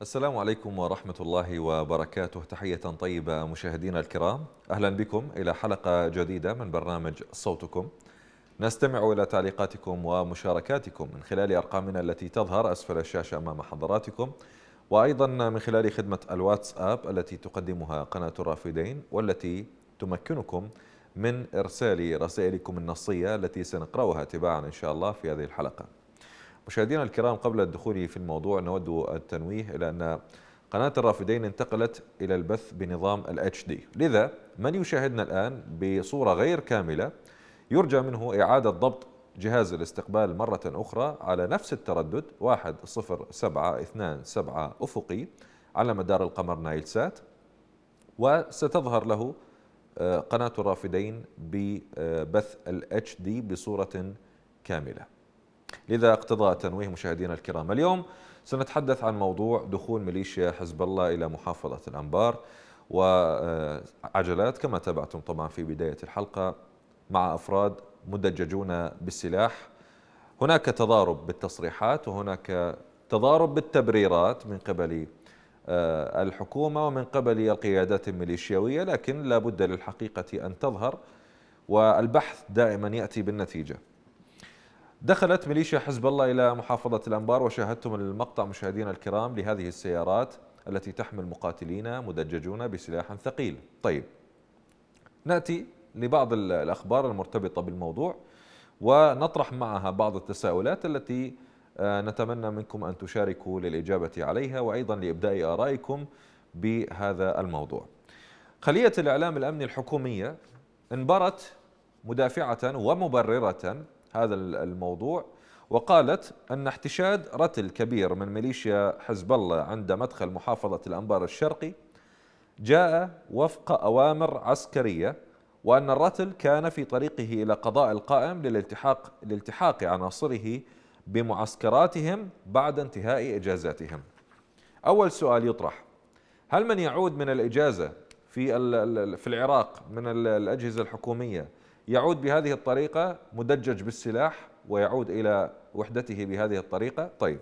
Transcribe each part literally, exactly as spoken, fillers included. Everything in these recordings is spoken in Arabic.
السلام عليكم ورحمة الله وبركاته. تحية طيبة مشاهدينا الكرام، أهلا بكم إلى حلقة جديدة من برنامج صوتكم. نستمع إلى تعليقاتكم ومشاركاتكم من خلال أرقامنا التي تظهر أسفل الشاشة أمام حضراتكم، وأيضا من خلال خدمة الواتساب التي تقدمها قناة الرافدين، والتي تمكنكم من إرسال رسائلكم النصية التي سنقرأها تباعا إن شاء الله في هذه الحلقة. مشاهدينا الكرام، قبل الدخول في الموضوع نود التنويه إلى أن قناة الرافدين انتقلت إلى البث بنظام ال إتش دي، لذا من يشاهدنا الآن بصورة غير كاملة يرجى منه إعادة ضبط جهاز الاستقبال مرة أخرى على نفس التردد واحد صفر سبعة اثنان سبعة أفقي على مدار القمر نايل سات، وستظهر له قناة الرافدين ببث ال إتش دي بصورة كاملة. لذا اقتضى تنويه مشاهدينا الكرام. اليوم سنتحدث عن موضوع دخول ميليشيا حزب الله إلى محافظة الأنبار وعجلات، كما تابعتم طبعا في بداية الحلقة، مع أفراد مدججون بالسلاح. هناك تضارب بالتصريحات وهناك تضارب بالتبريرات من قبل الحكومة ومن قبل القيادات الميليشياوية، لكن لا بد للحقيقة أن تظهر، والبحث دائما يأتي بالنتيجة. دخلت ميليشيا حزب الله إلى محافظة الأنبار، وشاهدتم المقطع مشاهدينا الكرام لهذه السيارات التي تحمل مقاتلين مدججون بسلاح ثقيل. طيب، نأتي لبعض الأخبار المرتبطة بالموضوع ونطرح معها بعض التساؤلات التي نتمنى منكم أن تشاركوا للإجابة عليها، وأيضا لإبداء آرائكم بهذا الموضوع. خلية الإعلام الأمني الحكومية انبرت مدافعة ومبررة هذا الموضوع، وقالت أن احتشاد رتل كبير من ميليشيا حزب الله عند مدخل محافظة الأنبار الشرقي جاء وفق أوامر عسكرية، وأن الرتل كان في طريقه إلى قضاء القائم للالتحاق لالتحاق عناصره بمعسكراتهم بعد انتهاء إجازاتهم. أول سؤال يطرح: هل من يعود من الإجازة في في العراق من الأجهزة الحكومية يعود بهذه الطريقة مدجج بالسلاح ويعود إلى وحدته بهذه الطريقة؟ طيب،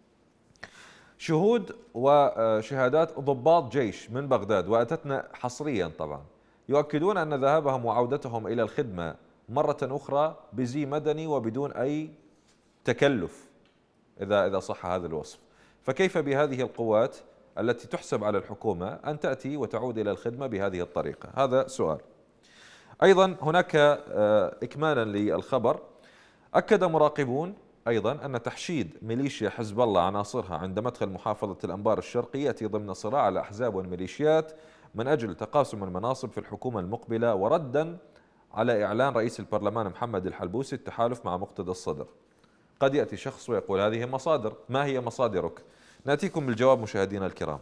شهود وشهادات ضباط جيش من بغداد وأتتنا حصريا طبعا يؤكدون أن ذهابهم وعودتهم إلى الخدمة مرة أخرى بزي مدني وبدون أي تكلف، إذا إذا صح هذا الوصف. فكيف بهذه القوات التي تحسب على الحكومة أن تأتي وتعود إلى الخدمة بهذه الطريقة؟ هذا سؤال. أيضا هناك إكمالا للخبر، أكد مراقبون أيضا أن تحشيد ميليشيا حزب الله عناصرها عند مدخل محافظة الأنبار الشرقي يأتي ضمن صراع الأحزاب والميليشيات من أجل تقاسم المناصب في الحكومة المقبلة، وردا على إعلان رئيس البرلمان محمد الحلبوسي التحالف مع مقتدى الصدر. قد يأتي شخص ويقول هذه مصادر، ما هي مصادرك؟ نأتيكم بالجواب مشاهدينا الكرام.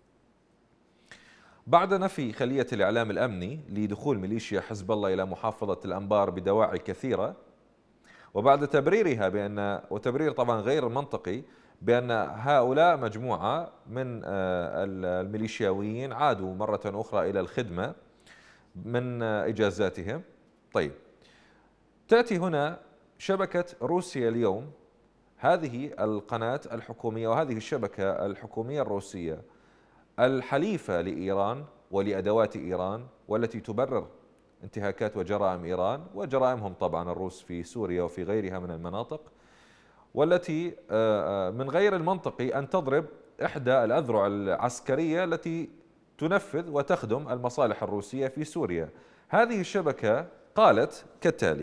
بعد نفي خلية الإعلام الأمني لدخول ميليشيا حزب الله إلى محافظة الأنبار بدواعي كثيرة، وبعد تبريرها بأن وتبرير طبعا غير منطقي بأن هؤلاء مجموعة من الميليشياويين عادوا مرة أخرى إلى الخدمة من إجازاتهم. طيب، تأتي هنا شبكة روسيا اليوم، هذه القناة الحكومية وهذه الشبكة الحكومية الروسية الحليفة لإيران ولأدوات إيران، والتي تبرر انتهاكات وجرائم إيران وجرائمهم طبعا الروس في سوريا وفي غيرها من المناطق، والتي من غير المنطقي أن تضرب إحدى الأذرع العسكرية التي تنفذ وتخدم المصالح الروسية في سوريا. هذه الشبكة قالت كالتالي: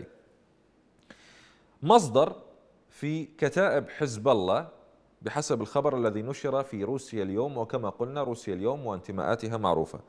مصدر في كتائب حزب الله بحسب الخبر الذي نشر في روسيا اليوم، وكما قلنا روسيا اليوم وانتماءاتها معروفة.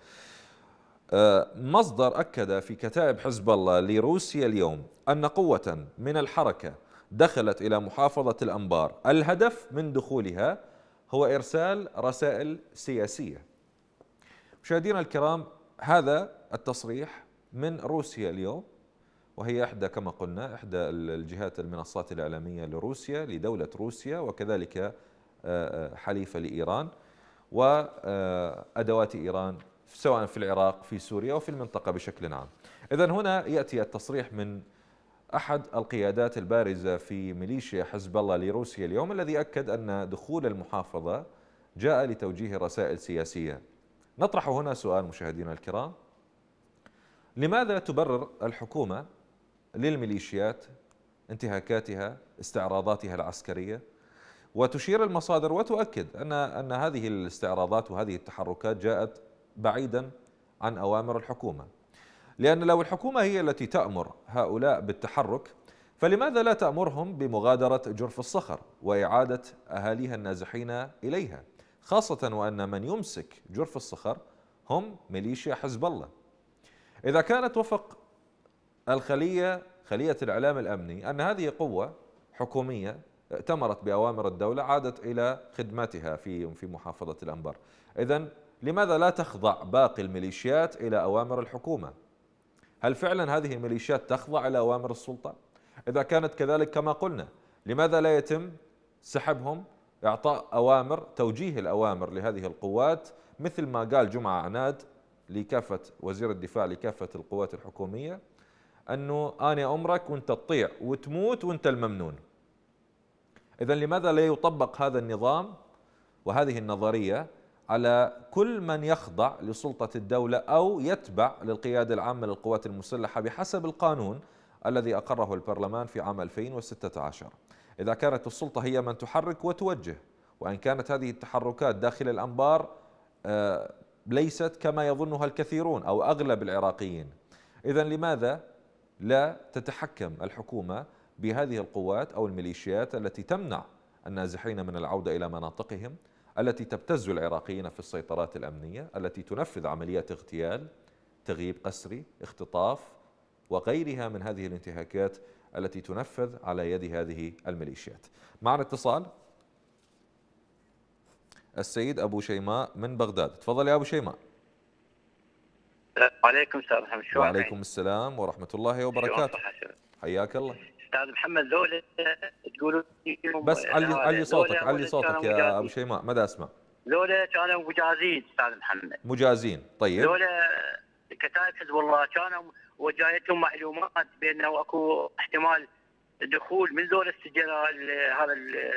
مصدر أكد في كتائب حزب الله لروسيا اليوم أن قوة من الحركة دخلت إلى محافظة الأنبار، الهدف من دخولها هو إرسال رسائل سياسية. مشاهدينا الكرام، هذا التصريح من روسيا اليوم، وهي إحدى كما قلنا إحدى الجهات المنصات الإعلامية لروسيا لدولة روسيا، وكذلك حليفة لإيران وأدوات إيران سواء في العراق في سوريا وفي المنطقة بشكل عام. إذن هنا يأتي التصريح من أحد القيادات البارزة في ميليشيا حزب الله لروسيا اليوم، الذي أكد أن دخول المحافظة جاء لتوجيه رسائل سياسية. نطرح هنا سؤال مشاهدينا الكرام: لماذا تبرر الحكومة للميليشيات انتهاكاتها، استعراضاتها العسكرية، وتشير المصادر وتؤكد أن أن هذه الاستعراضات وهذه التحركات جاءت بعيدا عن أوامر الحكومة؟ لأن لو الحكومة هي التي تأمر هؤلاء بالتحرك، فلماذا لا تأمرهم بمغادرة جرف الصخر وإعادة أهاليها النازحين إليها، خاصة وأن من يمسك جرف الصخر هم ميليشيا حزب الله؟ إذا كانت وفق الخلية خلية الإعلام الأمني أن هذه قوة حكومية ائتمرت بأوامر الدولة عادت إلى خدماتها في في محافظة الأنبار، إذن لماذا لا تخضع باقي الميليشيات إلى أوامر الحكومة؟ هل فعلا هذه الميليشيات تخضع إلى أوامر السلطة؟ إذا كانت كذلك كما قلنا، لماذا لا يتم سحبهم، إعطاء أوامر، توجيه الأوامر لهذه القوات، مثل ما قال جمعة عناد لكافة وزير الدفاع لكافة القوات الحكومية أنه أنا أمرك وأنت تطيع وتموت وأنت الممنون؟ إذن لماذا لا يطبق هذا النظام وهذه النظرية على كل من يخضع لسلطة الدولة أو يتبع للقيادة العامة للقوات المسلحة بحسب القانون الذي أقره البرلمان في عام ألفين وستة عشر؟ إذا كانت السلطة هي من تحرك وتوجه، وإن كانت هذه التحركات داخل الأنبار ليست كما يظنها الكثيرون أو أغلب العراقيين، إذن لماذا لا تتحكم الحكومة بهذه القوات أو الميليشيات التي تمنع النازحين من العودة إلى مناطقهم، التي تبتز العراقيين في السيطرات الأمنية، التي تنفذ عمليات اغتيال، تغييب قسري، اختطاف وغيرها من هذه الانتهاكات التي تنفذ على يد هذه الميليشيات؟ معنا اتصال، السيد أبو شيماء من بغداد. تفضل يا أبو شيماء. السلام عليكم استاذ محمد. شلونك؟ وعليكم السلام ورحمة الله وبركاته. حياك الله. استاذ محمد، ذولا تقولوا بس علي علي صوتك علي صوتك يا ابو شيماء، ماذا اسمع؟ ذولا كانوا مجازين استاذ محمد. مجازين، طيب. ذولا كتائب حزب الله كانوا وجايتهم معلومات بانه اكو احتمال دخول من ذولا السجناء هذا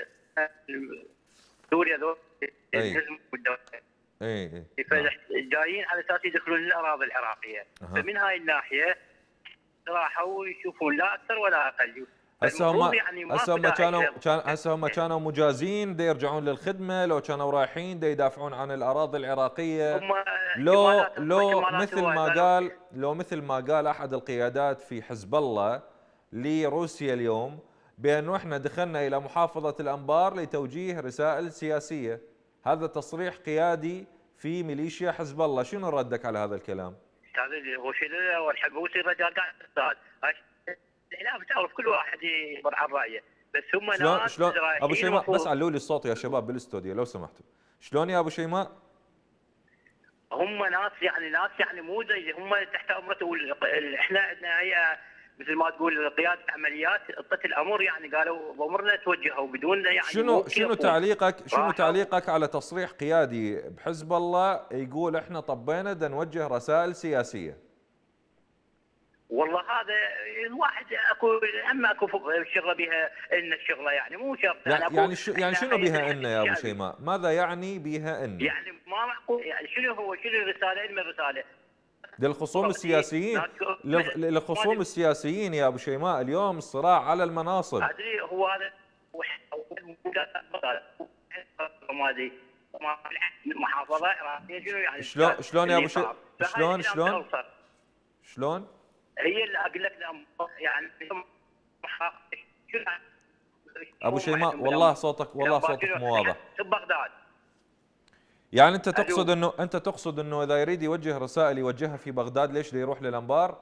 سوريا ذولا الحزب والدوله. اي اي جايين على اساس يدخلون الاراضي العراقيه، أه. فمن هاي الناحيه راحوا يشوفون لا اكثر ولا اقل. هسه هم يعني هسه هم كانوا هسه هم كانوا مجازين دا يرجعون للخدمه، لو كانوا رايحين دا يدافعون عن الاراضي العراقيه، لو لو مثل ما قال لو مثل ما قال احد القيادات في حزب الله لروسيا اليوم بانه احنا دخلنا الى محافظه الانبار لتوجيه رسائل سياسيه. هذا تصريح قيادي في ميليشيا حزب الله، شنو ردك على هذا الكلام؟ استاذ هو شيء والحبوسي الرجال قاعد استاذ الاعلام تعرف كل واحد يعبر عن رايه، بس هم شلون ناس شلون ابو شيماء بس علوا لي الصوت يا شباب بالاستوديو لو سمحتوا. شلون يا ابو شيماء؟ هم ناس يعني ناس يعني مو زي هم تحت امرته. احنا عندنا هيئه مثل ما تقول قياده عمليات اعطت الامر، يعني قالوا بامرنا توجهوا بدون يعني شنو شنو تعليقك شنو تعليقك على تصريح قيادي بحزب الله يقول احنا طبينا بدنا نوجه رسائل سياسيه؟ والله هذا الواحد اكو هم اكو شغله بها ان الشغله يعني مو شرط يعني يعني, شو يعني شنو بها ان يا ابو شيماء؟ ماذا يعني بها ان؟ يعني ما معقول يعني شنو هو شنو الرساله؟ علم الرساله للخصوم السياسيين للخصوم السياسيين يا ابو شيماء اليوم الصراع على المناصب. ادري هو هذا محافظه عراقيه شنو يعني؟ شلون شلون يا ابو شيماء؟ شلون شلون شلون؟ هي اللي اقول لك يعني ابو شيماء والله صوتك والله صوتك مو واضح. في بغداد. يعني انت تقصد انه انت تقصد انه اذا يريد يوجه رسائل يوجهها في بغداد، ليش يروح للانبار؟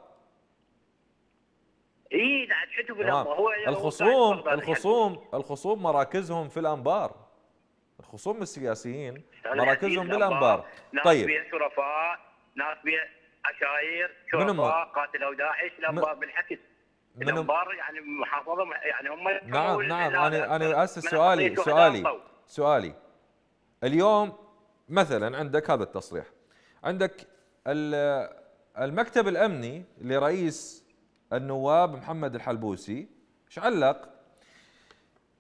اي لا شو تقول هو الخصوم الخصوم الخصوم مراكزهم في الانبار. الخصوم السياسيين مراكزهم بالانبار. طيب ناس بيها شرفاء، ناس بيها عشائر، شرفاء قاتلوا داعش. الانبار بالحكي الانبار يعني محافظه يعني هم. نعم نعم انا انا هسه سؤالي سؤالي سؤالي اليوم مثلا عندك هذا التصريح، عندك المكتب الامني لرئيس النواب محمد الحلبوسي ايش علق؟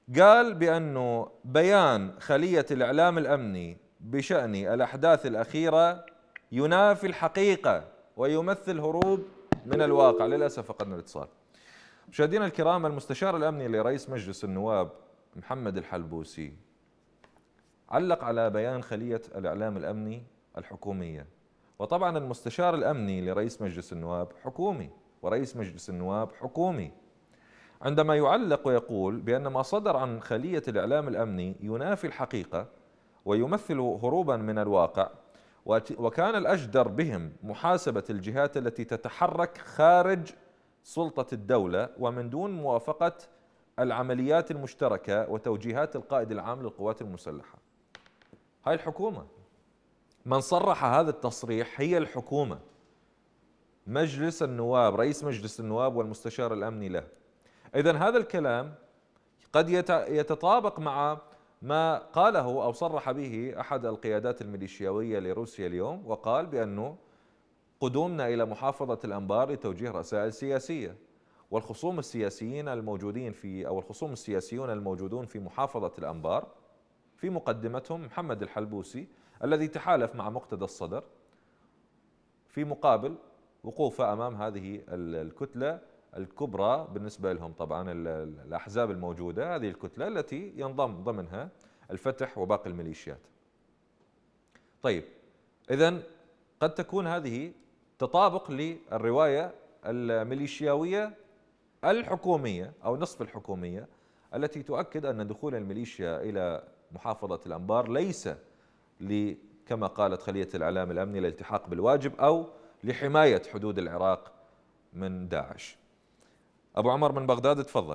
قال بأنه بيان خلية الإعلام الأمني بشأن الأحداث الأخيرة ينافي الحقيقة ويمثل هروب من الواقع. للأسف فقدنا الاتصال. مشاهدينا الكرام، المستشار الأمني لرئيس مجلس النواب محمد الحلبوسي علق على بيان خلية الإعلام الأمني الحكومية. وطبعا المستشار الأمني لرئيس مجلس النواب حكومي، ورئيس مجلس النواب حكومي، عندما يعلق ويقول بأن ما صدر عن خلية الإعلام الأمني ينافي الحقيقة ويمثل هروبا من الواقع، وكان الأجدر بهم محاسبة الجهات التي تتحرك خارج سلطة الدولة ومن دون موافقة العمليات المشتركة وتوجيهات القائد العام للقوات المسلحة. هاي الحكومة، من صرح هذا التصريح هي الحكومة، مجلس النواب، رئيس مجلس النواب والمستشار الأمني له. إذن هذا الكلام قد يتطابق مع ما قاله أو صرح به أحد القيادات الميليشياوية لروسيا اليوم، وقال بأنه قدومنا إلى محافظة الأنبار لتوجيه رسائل سياسية، والخصوم السياسيين الموجودين في أو الخصوم السياسيون الموجودون في محافظة الأنبار في مقدمتهم محمد الحلبوسي الذي تحالف مع مقتدى الصدر في مقابل وقوفه أمام هذه الكتلة الكبرى بالنسبة لهم، طبعا الأحزاب الموجودة، هذه الكتلة التي ينضم ضمنها الفتح وباقي الميليشيات. طيب، إذن قد تكون هذه تطابق للرواية الميليشياوية الحكومية أو نصف الحكومية التي تؤكد أن دخول الميليشيا إلى محافظة الأنبار ليس كما قالت خلية الإعلام الأمني الالتحاق بالواجب أو لحماية حدود العراق من داعش. أبو عمر من بغداد، تفضل.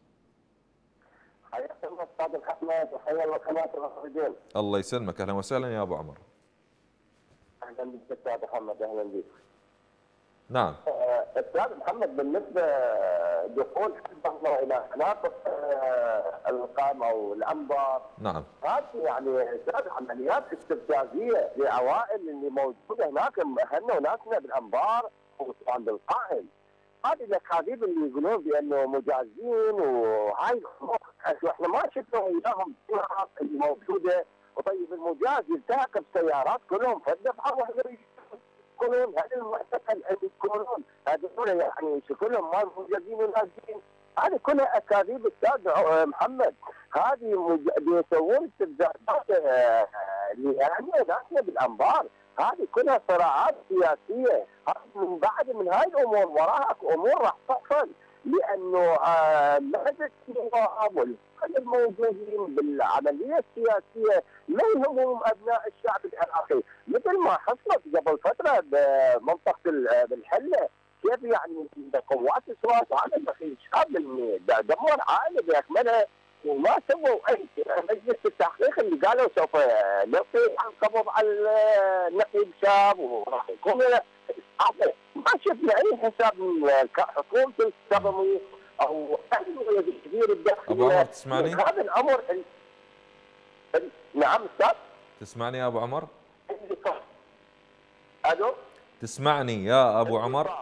حياك الله أستاذ محمد، وحيا الله قناة الرافدين. الله يسلمك، أهلا وسهلا يا أبو عمر. أهلا بك أستاذ محمد، أهلا بك. نعم. أستاذ محمد، بالنسبة دخول حزب الله إلى مناطق القائمة أو الأنبار، نعم، هذه يعني أستاذ عمليات استفزازية لعوائل اللي موجودة هناك، أهلنا وناسنا بالأنبار وطبعا بالقائم. هذه الاكاذيب اللي يقولون بانه مجازين وهاي احنا ما شفنا وياهم الصورة اللي موجوده. وطيب المجاز يلتحق بسيارات كلهم في الدفعه واحده يقولون هذا المعتقل اللي يقولون هذول يعني شكلهم ما مجازين ونازلين. هذه كلها اكاذيب استاذ محمد. هذه بيسوون استفزازات يعني ناسنا بالانبار. هذه كلها صراعات سياسيه. من بعد من هاي الامور وراها امور راح تحصل، لانه مجلس النواب الموجودين بالعمليه السياسيه ما يهمهم ابناء الشعب العراقي، مثل ما حصلت قبل فتره بمنطقه بالحله. كيف يعني قوات السواد هذا الدخيل شاب اللي دمر عائله باكملها وما سووا اي مجلس التحقيق اللي قالوا سوف نلقي القبض على النقيب شاب وراح يكون ما شفنا اي حساب من حكومه الكظمي او اي كبير الداخليه. ابو عمر تسمعني؟ هذا الامر ال... نعم استاذ. تسمعني يا ابو عمر؟ الو؟ تسمعني يا ابو عمر؟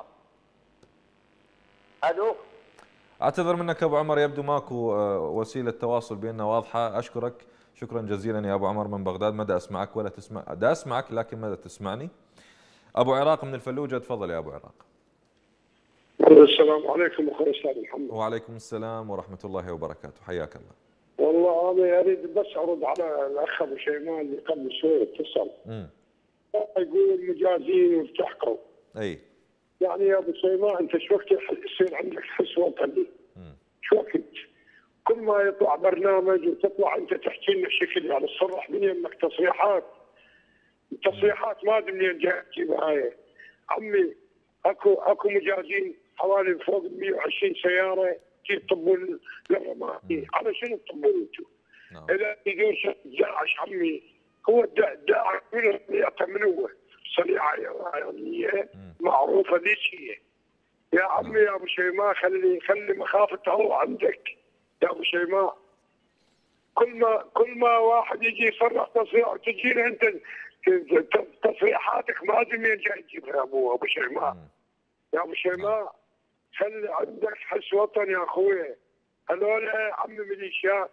الو؟ اعتذر منك ابو عمر، يبدو ماكو وسيله تواصل بيننا واضحه. اشكرك شكرا جزيلا يا ابو عمر من بغداد. مدى اسمعك ولا تسمع، دا اسمعك لكن ماذا تسمعني. ابو عراق من الفلوجه، تفضل يا ابو عراق. السلام عليكم اخوي استاذ محمد. وعليكم السلام ورحمه الله وبركاته، حياك الله. والله انا اريد بس ارد على الاخ ابو شيمان اللي قبل شوي اتصل. امم يقول مجازين والتحقوا. اي يعني يا ابو شيمان انت شو وقت يصير عندك حس وطني؟ شو وقت كل ما يطلع برنامج وتطلع انت تحكي لنا شكل يعني تصرح من يمك تصريحات تصريحات ما ادري منين جاي تجيبها هاي. عمي اكو اكو مجازين حوالي فوق مئة وعشرين سياره يطبون للرمادي، على شنو تطبون انتم؟ اذا يدور داعش عمي هو داعش من من هو؟ صنيعه ايرانيه معروفه ليش هي؟ يا عمي يا ابو شيماء خلي خلي مخافه الله عندك يا ابو شيماء. كل ما كل ما واحد يجي يصرح تصريح تجينا انت تصريحاتك ما ادري منين جاي تجيبها يا ابو ابو شيماء. يا ابو شيماء خلي عندك حس وطن يا اخوي. هذول عمي ميليشيات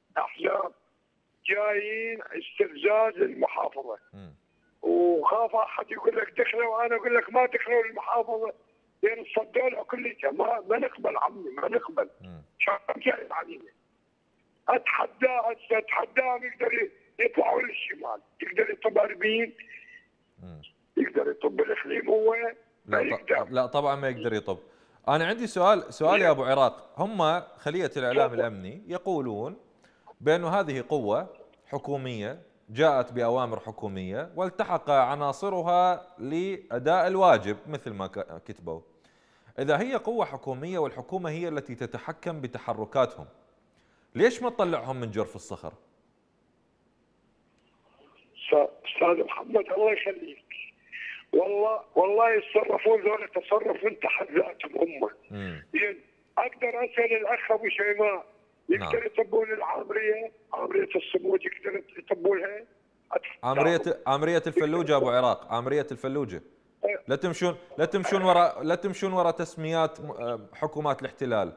احزاب جايين استفزاز للمحافظه. وخاف احد يقول لك دخلوا، وانا اقول لك ما دخلوا المحافظه لان صدوا لها كليتها. ما ما نقبل عمي، ما نقبل. شلون جاي علينا؟ اتحداه هسه اتحداهم يقدر يطلعوا للشمال، يقدر يطب اربين، يقدر يطب الاقليم هو. لا ط... لا طبعا ما يقدر يطب. انا عندي سؤال سؤال يا ابو عراق. هم خليه الاعلام الامني يقولون بانه هذه قوه حكوميه جاءت باوامر حكوميه والتحق عناصرها لاداء الواجب مثل ما كتبوا. اذا هي قوه حكوميه والحكومه هي التي تتحكم بتحركاتهم، ليش ما تطلعهم من جرف الصخر؟ استاذ محمد الله يخليك، والله والله يتصرفون ذولا تصرف من تحت ذاتهم هم. يعني اقدر اسال الاخ ابو شيماء يقدر يطبون العامريه، عامريه الصمود يقدر يطبونها؟ عامريه عامريه الفلوجه ابو عراق، عامريه الفلوجه. لا تمشون لا تمشون وراء لا تمشون وراء تسميات حكومات الاحتلال.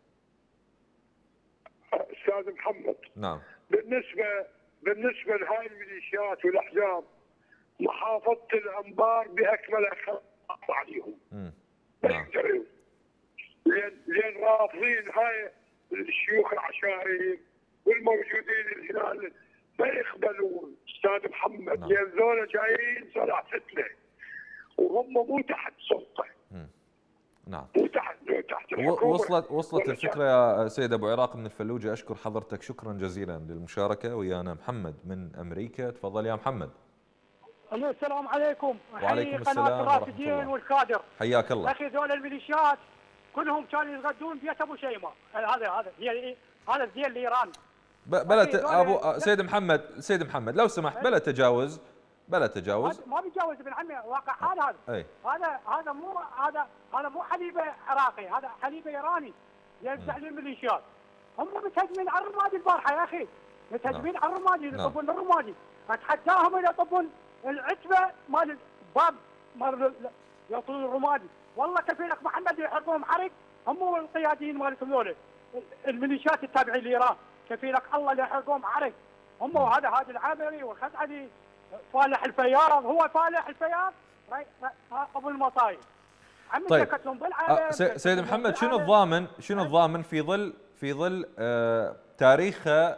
استاذ محمد نعم. بالنسبه بالنسبه لهاي الميليشيات والاحزاب محافظه الانبار باكملها خط عليهم. امم ما يقدرون لان لان رافضين هاي الشيوخ العشائريين والموجودين هنا ما يقبلون استاذ محمد. نعم. لان ذولا جايين صنع فتنه وهم مو تحت سلطه. امم نعم. مو تحت مو تحت الحكومه. وصلت وصلت الفكره يا سيد ابو عراق من الفلوجه. اشكر حضرتك شكرا جزيلا للمشاركه ويانا. محمد من امريكا، تفضل يا محمد. السلام عليكم. وعليكم السلام قناه الرافدين والكادر. حياك الله. اخي ذول الميليشيات كلهم كانوا يتغدون بيت ابو شيماء. هذا هذا هي هذا زين لايران. بلا ت... ابو سيد محمد سيد محمد لو سمحت بلا تجاوز بلا تجاوز. ما بيجاوز ابن عمي، واقع حال هذا. أي. هذا هذا مو هذا هذا مو حليبه عراقي، هذا حليبه ايراني يرجع للميليشيات. هم متهجمين على الرمادي البارحه يا اخي، متهجمين على الرمادي يطبون الرمادي. اتحداهم الى يطبون العتبه مال الباب مال يوصلون الرمادي. والله كفيلك محمد يحرقون حرق هم القياديين مالتهم ذولا الميليشيات التابعين لايران. كفيلك الله اللي يحرقون حرق هم. وهذا هادي العامري والخزعلي فالح الفياض، هو فالح الفياض ابو المصايب. طيب أه سيد محمد شنو الضامن شنو الضامن في ظل في ظل آه تاريخها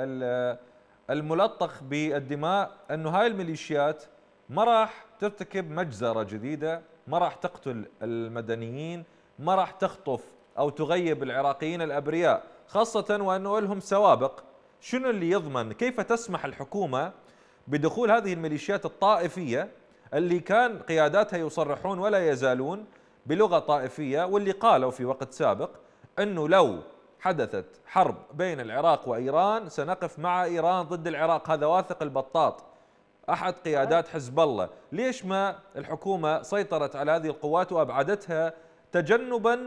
الملطخ بالدماء انه هاي الميليشيات ما راح ترتكب مجزره جديده، ما راح تقتل المدنيين، ما راح تخطف او تغيب العراقيين الابرياء، خاصه وانه لهم سوابق. شنو اللي يضمن؟ كيف تسمح الحكومه بدخول هذه الميليشيات الطائفيه اللي كان قياداتها يصرحون ولا يزالون بلغه طائفيه، واللي قالوا في وقت سابق انه لو حدثت حرب بين العراق وايران سنقف مع ايران ضد العراق. هذا واثق البطاط احد قيادات حزب الله. ليش ما الحكومه سيطرت على هذه القوات وابعدتها تجنبا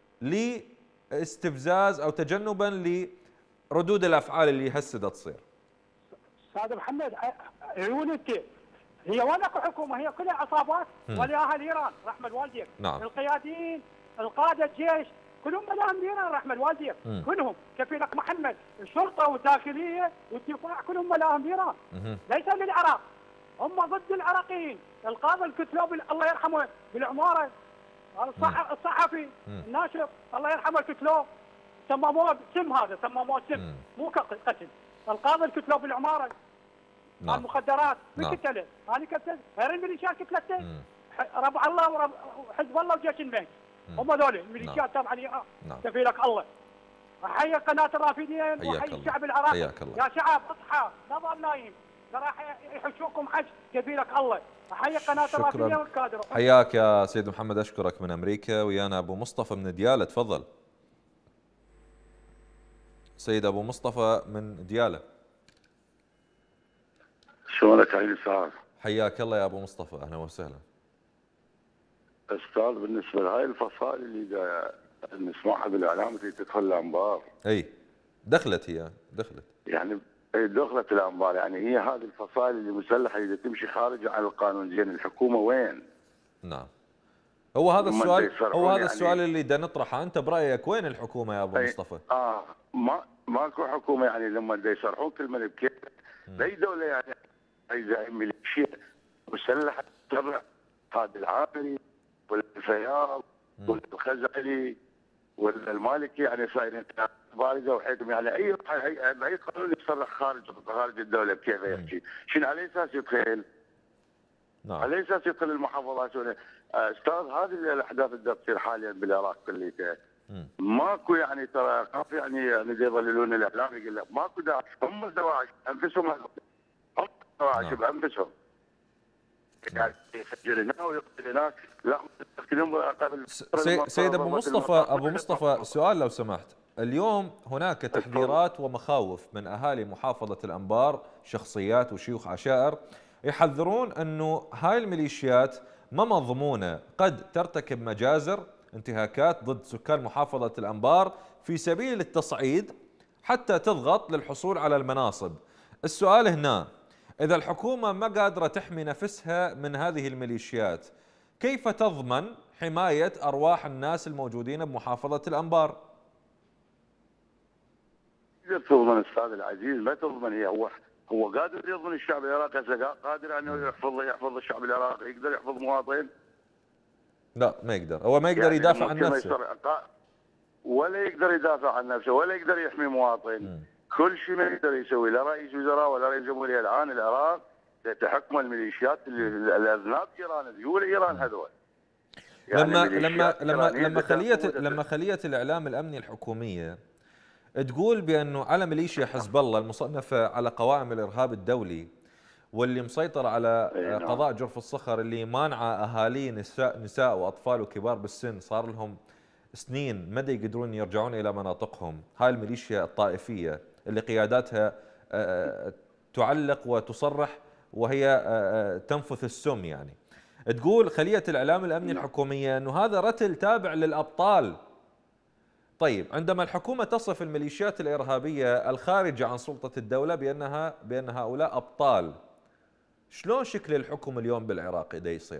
لاستفزاز او تجنبا لردود الافعال اللي هسه تصير؟ استاذ محمد عيونك هي وين اكو حكومه؟ هي كلها عصابات ولياها ايران رحمه والديك. نعم. القياديين القاده الجيش كلهم ملاهم ايران رحمه والديك، كلهم كفيلك محمد الشرطه والداخليه والدفاع كلهم ملاهم ايران. ليس للعراق، هم ضد العراقيين. القاضي الكتلوب الله يرحمه بالعماره الصحفي الناشر الله يرحمه الكتلوب سمموه سم، هذا سمموه سم مو قتل. القاضي الكتلوب بالعماره نعم. المخدرات من قتله؟ انا قتلت غير الميليشيات قتلته ربع الله وحزب الله وجيش المهدي. هم ذول الميليشيات تابعه لايران. كفيلك الله. احيي قناه الرافدين واحيي الشعب العراقي. يا شعب اصحى لا ظل نايم، راح يحشوكم حج. كفيلك الله. احيي قناه الرافدين والكادر. حياك يا سيد محمد، اشكرك من امريكا. ويانا ابو مصطفى من دياله، تفضل. سيد ابو مصطفى من دياله. شلونك يا استاذ؟ حياك الله يا ابو مصطفى، اهلا وسهلا. استاذ بالنسبه لهاي الفصائل اللي نسمعها بالاعلام اللي تدخل الانبار. اي دخلت هي دخلت. يعني دخلت الانبار، يعني هي هذه الفصائل اللي مسلحه اللي تمشي خارج عن القانون، زين الحكومه وين؟ نعم. هو هذا السؤال هو هذا يعني السؤال اللي دا نطرحه. انت برايك وين الحكومه يا ابو مصطفى؟ اه ما ماكو حكومه يعني لما دا يصرحون كلمه بكيف باي دوله يعني اي زعيم ميليشيا مسلح تبع هذا العامري ولا الفياض ولا الخزعلي ولا المالكي يعني صايرين بارزه وحيتهم يعني اي اي قانون يصرح خارج خارج الدوله بكيف يحكي شنو على اساس يدخل؟ نعم. على اساس يدخل المحافظات ولا استاذ هذه الاحداث اللي تصير حاليا بالعراق كليتها ماكو يعني ترى خاف يعني يعني يضللون الاعلام يقول لك ماكو داعش هم الدواعش انفسهم هم الدواعش بانفسهم يعني يسجل هنا ويقتل هناك لا قبل سيد ابو مصطفى ابو مصطفى سؤال لو سمحت. اليوم هناك تحذيرات ومخاوف من اهالي محافظه الانبار شخصيات وشيوخ عشائر يحذرون انه هاي الميليشيات ما مضمونه قد ترتكب مجازر انتهاكات ضد سكان محافظه الانبار في سبيل التصعيد حتى تضغط للحصول على المناصب. السؤال هنا إذا الحكومة ما قادرة تحمي نفسها من هذه الميليشيات كيف تضمن حماية أرواح الناس الموجودين بمحافظة الأنبار؟ تضمن أستاذ العزيز ما تضمن هي هو هو قادر يضمن الشعب العراقي قادر أنه يحفظ يحفظ الشعب العراقي يقدر يحفظ مواطن؟ لا ما يقدر هو ما يقدر يعني يدافع عن نفسه ولا يقدر يدافع عن نفسه ولا يقدر يحمي مواطن م. كل شيء ما يقدر يسوي لا رئيس وزراء ولا رئيس جمهوريه الان العراق تحكم الميليشيات الاذناب ايران ذيول ايران هذول يعني لما لما لما لما خليه لما خليه الاعلام الامني الحكوميه تقول بانه على ميليشيا حزب الله المصنفه على قوائم الارهاب الدولي واللي مسيطره على قضاء جرف الصخر اللي مانعه اهالي نساء نساء واطفال وكبار بالسن صار لهم سنين ما يقدرون يرجعون الى مناطقهم. هاي الميليشيا الطائفيه اللي قياداتها تعلق وتصرح وهي تنفث السم يعني. تقول خلية الإعلام الأمني الحكومية أنه هذا رتل تابع للأبطال. طيب عندما الحكومة تصف الميليشيات الإرهابية الخارجة عن سلطة الدولة بأنها بأن هؤلاء أبطال، شلون شكل الحكم اليوم بالعراق إذا يصير؟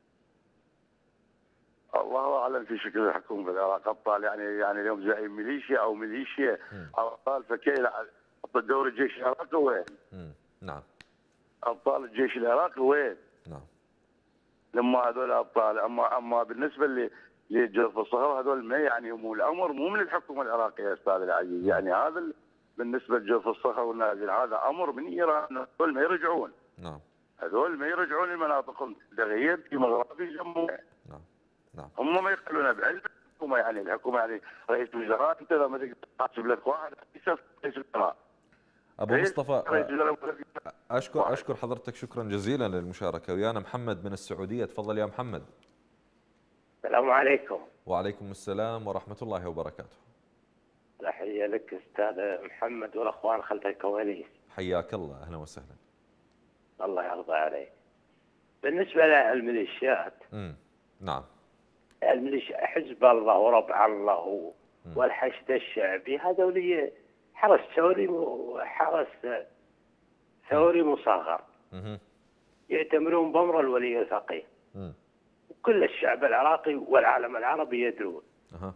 الله اعلم في شكل الحكومه بالعراق ابطال يعني يعني اليوم زعيم ميليشيا او ميليشيا ابطال فكيل دور الجيش العراقي وين؟ نعم. ابطال الجيش العراقي وين؟ نعم. لما هذول ابطال اما اما بالنسبه اللي لجرف الصخر هذول ما يعني مو الامر مو من الحكومه العراقيه استاذ العزيز يعني هذا بالنسبه لجرف الصخر والنازل هذا امر من ايران هذول ما يرجعون. نعم. هذول ما يرجعون لمناطقهم تغيير ديموغرافي جمعوا. نعم. نعم. هم ما يقبلون بعلم الحكومه يعني الحكومه يعني رئيس وزراء انت لما تقدر تحاسب لك واحد رئيس وزراء. ابو مصطفى اشكر اشكر حضرتك شكرا جزيلا للمشاركه. ويانا محمد من السعوديه، تفضل يا محمد. السلام عليكم. وعليكم السلام ورحمه الله وبركاته. تحيه لك استاذ محمد والاخوان خلف الكواليس. حياك الله، اهلا وسهلا. الله يرضى عليك. بالنسبه للميليشيات امم نعم. الميليشيا حزب الله وربع الله والحشد الشعبي هذول حرس ثوري وحرس ثوري مصغر يأتمرون بأمر الولي الفقيه وكل الشعب العراقي والعالم العربي يدرون. أه.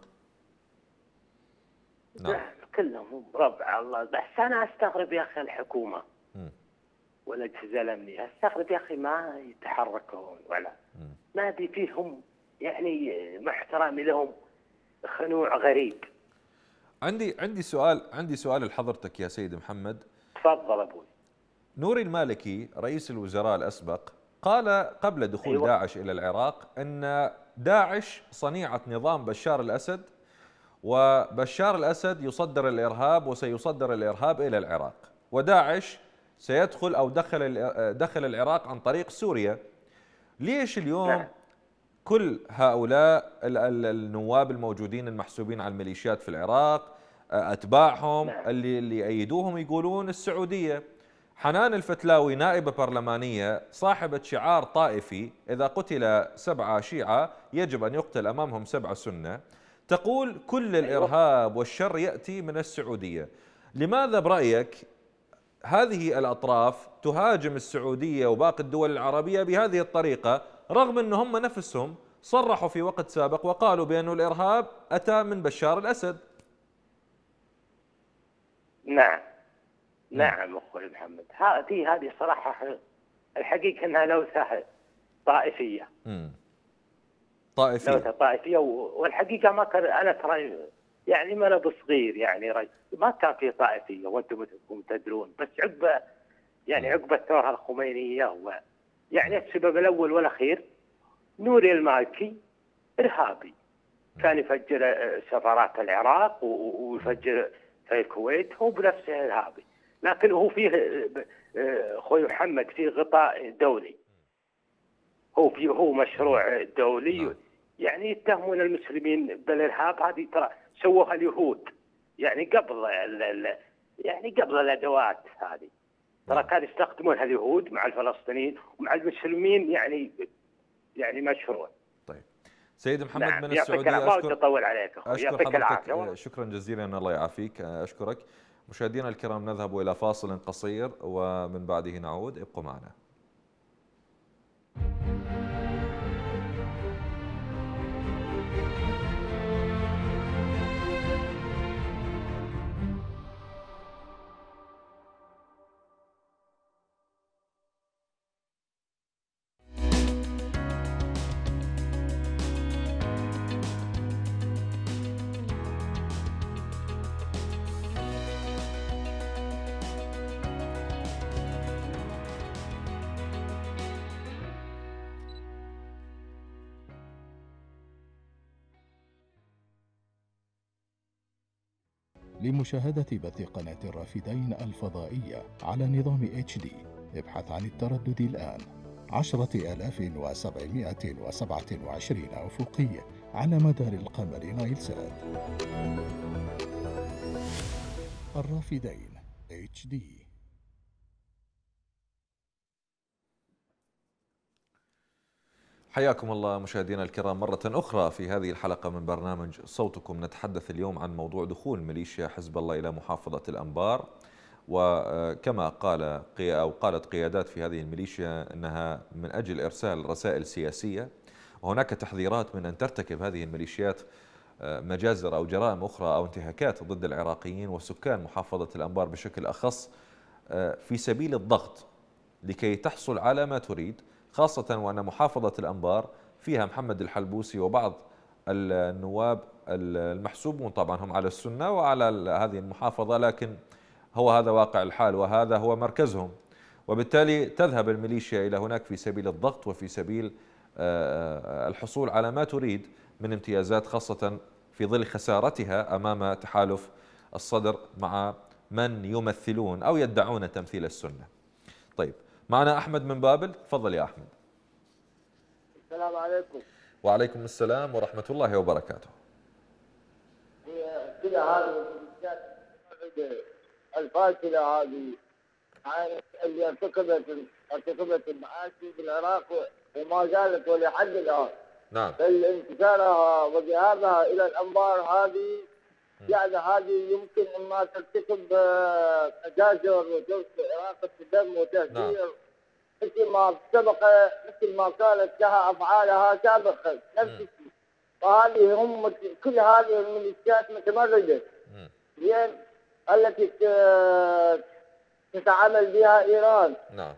نعم. كلهم ربع الله. بس أنا أستغرب يا أخي الحكومة والأجهزة الأمنية أستغرب يا أخي ما يتحركون ولا م. ما أدري فيهم يعني مع احترامي لهم خنوع غريب. عندي عندي سؤال عندي سؤال لحضرتك يا سيد محمد. تفضل ابوي. نوري المالكي رئيس الوزراء الاسبق قال قبل دخول أيوة. داعش الى العراق ان داعش صنيعة نظام بشار الاسد وبشار الاسد يصدر الارهاب وسيصدر الارهاب الى العراق وداعش سيدخل او دخل دخل العراق عن طريق سوريا. ليش اليوم نعم. كل هؤلاء النواب الموجودين المحسوبين على الميليشيات في العراق أتباعهم نعم. اللي اللي يأيدوهم يقولون السعودية؟ حنان الفتلاوي نائبة برلمانية صاحبة شعار طائفي إذا قتل سبعة شيعة يجب أن يقتل أمامهم سبعة سنة، تقول كل الإرهاب والشر يأتي من السعودية. لماذا برأيك هذه الأطراف تهاجم السعودية وباقي الدول العربية بهذه الطريقة رغم أن هم نفسهم صرحوا في وقت سابق وقالوا بأن الإرهاب أتى من بشار الأسد؟ نعم نعم اخوي محمد، هذه هذه صراحه الحقيقه انها لوثه طائفيه. امم طائفيه لوثه طائفيه، والحقيقه ما كان انا ترى يعني ما انا بصغير يعني رجل ما كان في طائفيه وانتم مثلكم تدرون، بس عقب يعني عقب الثوره الخمينيه يعني السبب الاول والاخير نوري المالكي ارهابي، كان يفجر سفارات العراق ويفجر في الكويت، هو بنفسه ارهابي، لكن هو فيه اخوي محمد فيه غطاء دولي، هو فيه هو مشروع دولي. يعني يتهمون المسلمين بالارهاب، هذه ترى سووها اليهود يعني قبل يعني قبل الادوات هذه، ترى كانوا يستخدمونها اليهود مع الفلسطينيين ومع المسلمين، يعني يعني مشروع. طيب سيد محمد نعم. من السعودية، أشكر أطول عليك أخوي، أشكر يعطيك العافية. شكرا جزيلا، الله يعافيك، أشكرك. مشاهدينا الكرام نذهب إلى فاصل قصير ومن بعده نعود، ابقوا معنا. لمشاهدة بث قناة الرافدين الفضائية على نظام اتش دي ابحث عن التردد الآن عشرة آلاف وسبعمائة وسبعة وعشرين أفقي على مدار القمر نايلسات. الرافدين اتش دي. حياكم الله مشاهدينا الكرام مرة أخرى في هذه الحلقة من برنامج صوتكم. نتحدث اليوم عن موضوع دخول ميليشيا حزب الله إلى محافظة الأنبار، وكما قال أو قالت قيادات في هذه الميليشيا أنها من أجل إرسال رسائل سياسية، وهناك تحذيرات من أن ترتكب هذه الميليشيات مجازر أو جرائم أخرى أو انتهاكات ضد العراقيين وسكان محافظة الأنبار بشكل أخص في سبيل الضغط لكي تحصل على ما تريد، خاصة وأن محافظة الأنبار فيها محمد الحلبوسي وبعض النواب المحسوبون طبعا هم على السنة وعلى هذه المحافظة، لكن هو هذا واقع الحال وهذا هو مركزهم، وبالتالي تذهب الميليشيا إلى هناك في سبيل الضغط وفي سبيل الحصول على ما تريد من امتيازات، خاصة في ظل خسارتها أمام تحالف الصدر مع من يمثلون أو يدعون تمثيل السنة. طيب معنا أحمد من بابل، تفضل يا أحمد. السلام عليكم. وعليكم السلام ورحمة الله وبركاته. هي كده هذه الفاشلة هذه اللي ارتكبت ارتكبت المآسي في العراق وما زالت ولحد الآن. نعم. انتشارها وذهابها إلى الأنبار هذه يعني هذه يمكن أن ترتكب تجاذر وإراقة الدم وتهجير. نعم. مثل ما سبق مثل ما كانت لها أفعالها سابقا نفس الشيء، وهذه هم كل هذه الميليشيات متمردة زين التي تتعامل بها إيران. نعم.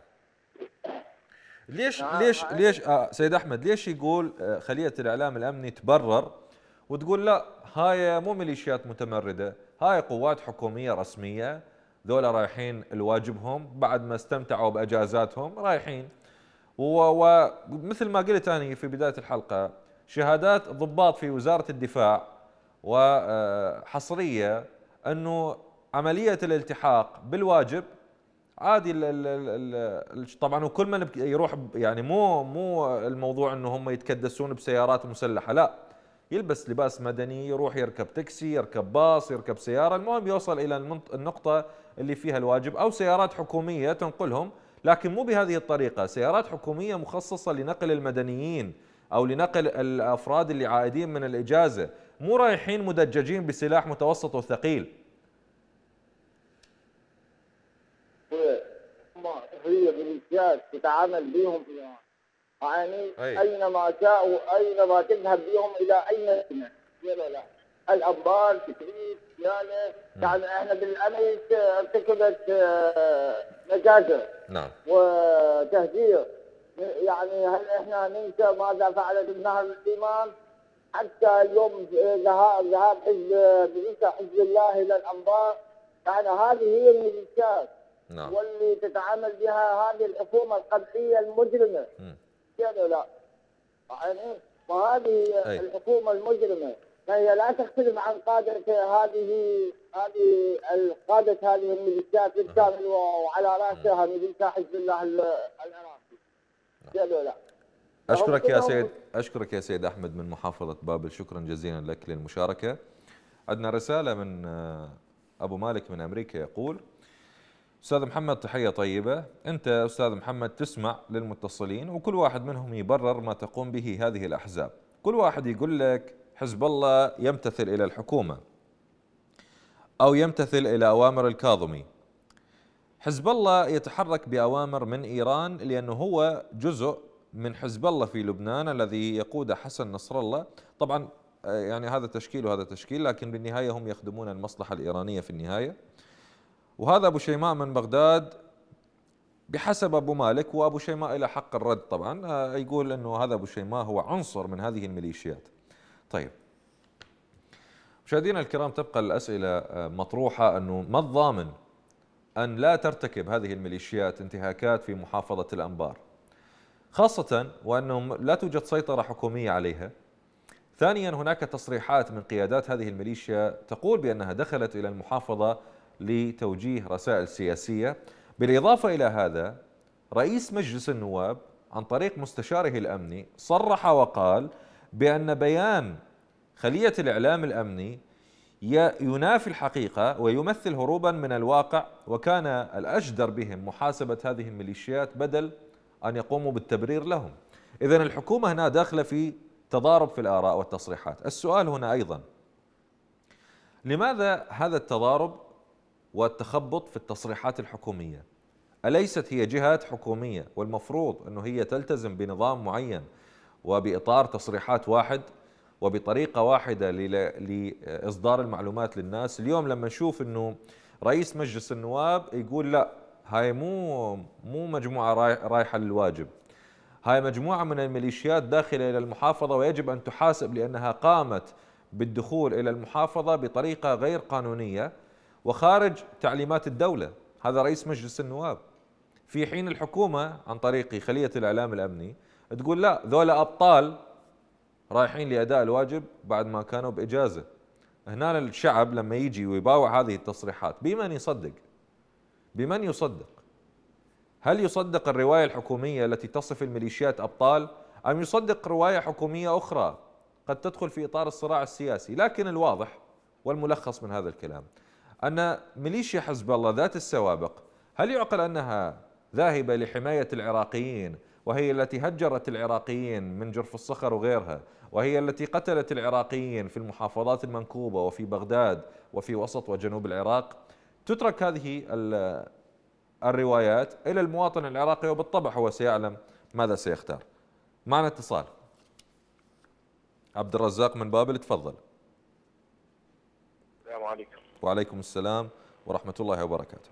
ليش ليش ليش آه سيد أحمد ليش يقول آه خلية الإعلام الأمني تبرر وتقول لا هاي مو ميليشيات متمردة، هاي قوات حكومية رسمية، ذولا رايحين لواجبهم بعد ما استمتعوا بأجازاتهم رايحين، ومثل ما قلت أنا في بداية الحلقة شهادات ضباط في وزارة الدفاع وحصرية أنه عملية الالتحاق بالواجب عادي. ال ال ال طبعا وكل من يروح يعني مو مو الموضوع انه هم يتكدسون بسيارات مسلحه، لا، يلبس لباس مدني، يروح يركب تاكسي، يركب باص، يركب سياره، المهم يوصل الى النقطه اللي فيها الواجب، او سيارات حكوميه تنقلهم، لكن مو بهذه الطريقه، سيارات حكوميه مخصصه لنقل المدنيين او لنقل الافراد اللي عائدين من الاجازه، مو رايحين مدججين بسلاح متوسط وثقيل. هي ميليشيات تتعامل بهم يعني أي. اينما شاءوا اينما تذهب بهم الى اين ولا لا الانبار تكريس يعني يعني احنا بالامس ارتكبت مجازر نعم وتهجير. يعني هل احنا ننسى ماذا فعلت بنهر الإمام؟ حتى اليوم ذهاب ذهاب حزب برئاسة حزب الله الى الانبار. يعني هذه هي الميليشيات نعم واللي تتعامل بها هذه الحكومه القبليه المجرمه. كذا لا يعني وهذه أي. الحكومه المجرمه فهي لا تختلف عن قاده هذه هذه قاده هذه الميليشيات بالكامل وعلى راسها ميليشيا حزب الله العراقي. كذا لا. أشكرك يا سيد أشكرك يا سيد أحمد من محافظة بابل، شكرا جزيلا لك للمشاركة. عندنا رسالة من أبو مالك من أمريكا يقول: أستاذ محمد تحية طيبة، أنت أستاذ محمد تسمع للمتصلين وكل واحد منهم يبرر ما تقوم به هذه الأحزاب. كل واحد يقول لك حزب الله يمتثل إلى الحكومة أو يمتثل إلى أوامر الكاظمي. حزب الله يتحرك بأوامر من إيران لأنه هو جزء من حزب الله في لبنان الذي يقوده حسن نصر الله. طبعا يعني هذا تشكيل وهذا تشكيل، لكن بالنهاية هم يخدمون المصلحة الإيرانية في النهاية. وهذا أبو شيماء من بغداد بحسب أبو مالك، وأبو شيماء إلى حق الرد طبعا، يقول أنه هذا أبو شيماء هو عنصر من هذه الميليشيات. طيب مشاهدينا الكرام، تبقى الأسئلة مطروحة أنه ما الضامن أن لا ترتكب هذه الميليشيات انتهاكات في محافظة الأنبار، خاصة وأنه لا توجد سيطرة حكومية عليها. ثانيا هناك تصريحات من قيادات هذه الميليشيا تقول بأنها دخلت إلى المحافظة لتوجيه رسائل سياسية. بالإضافة إلى هذا رئيس مجلس النواب عن طريق مستشاره الأمني صرح وقال بأن بيان خلية الإعلام الأمني ينافي الحقيقة ويمثل هروبا من الواقع، وكان الأجدر بهم محاسبة هذه الميليشيات بدل أن يقوموا بالتبرير لهم. إذن الحكومة هنا داخلة في تضارب في الآراء والتصريحات. السؤال هنا أيضا، لماذا هذا التضارب والتخبط في التصريحات الحكومية؟ أليست هي جهات حكومية والمفروض أنه هي تلتزم بنظام معين وبإطار تصريحات واحد وبطريقة واحدة لإصدار المعلومات للناس؟ اليوم لما نشوف أنه رئيس مجلس النواب يقول لا، هاي مو مو مجموعة رايحة للواجب، هاي مجموعة من الميليشيات داخلة إلى المحافظة ويجب أن تحاسب لأنها قامت بالدخول إلى المحافظة بطريقة غير قانونية وخارج تعليمات الدولة. هذا رئيس مجلس النواب، في حين الحكومة عن طريق خلية الإعلام الأمني تقول لا، ذولا أبطال رايحين لأداء الواجب بعد ما كانوا بإجازة. هنا الشعب لما يجي ويباوع هذه التصريحات بمن يصدق؟ بمن يصدق؟ هل يصدق الرواية الحكومية التي تصف الميليشيات أبطال، أم يصدق رواية حكومية أخرى قد تدخل في إطار الصراع السياسي؟ لكن الواضح والملخص من هذا الكلام أن ميليشيا حزب الله ذات السوابق، هل يعقل أنها ذاهبة لحماية العراقيين وهي التي هجرت العراقيين من جرف الصخر وغيرها، وهي التي قتلت العراقيين في المحافظات المنكوبة وفي بغداد وفي وسط وجنوب العراق؟ تترك هذه الروايات إلى المواطن العراقي وبالطبع هو سيعلم ماذا سيختار. معنا اتصال. عبد الرزاق من بابل، تفضل. السلام عليكم. وعليكم السلام ورحمة الله وبركاته.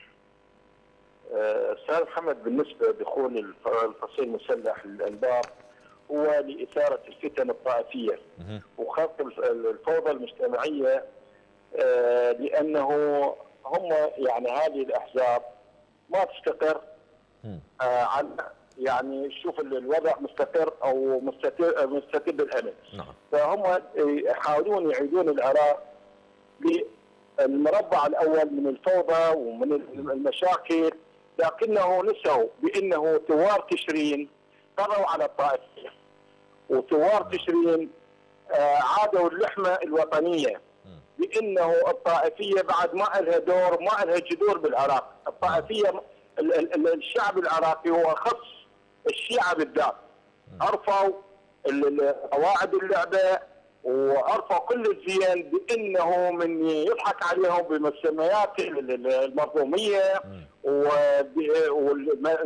أستاذ محمد، بالنسبة لدخول الفصيل المسلح للأنبار هو لإثارة الفتن الطائفية وخلق الفوضى المجتمعية، لأنه هم يعني هذه الأحزاب ما تستقر عن يعني شوف الوضع مستقر أو مستتر مستتب الأمن. نعم. فهم يحاولون يعيدون العراق للمربع الأول من الفوضى ومن المشاكل، لكنه نسوا بأنه ثوار تشرين قضوا على الطائفية، وثوار تشرين عادوا اللحمة الوطنية، بأنه الطائفية بعد ما لها دور ما لها جذور بالعراق. الطائفية الشعب العراقي هو خص الشيعة بالذات، أرفعوا قواعد اللعبة وأرفعوا كل الزين بأنه من يضحك عليهم بالمسميات المرضومية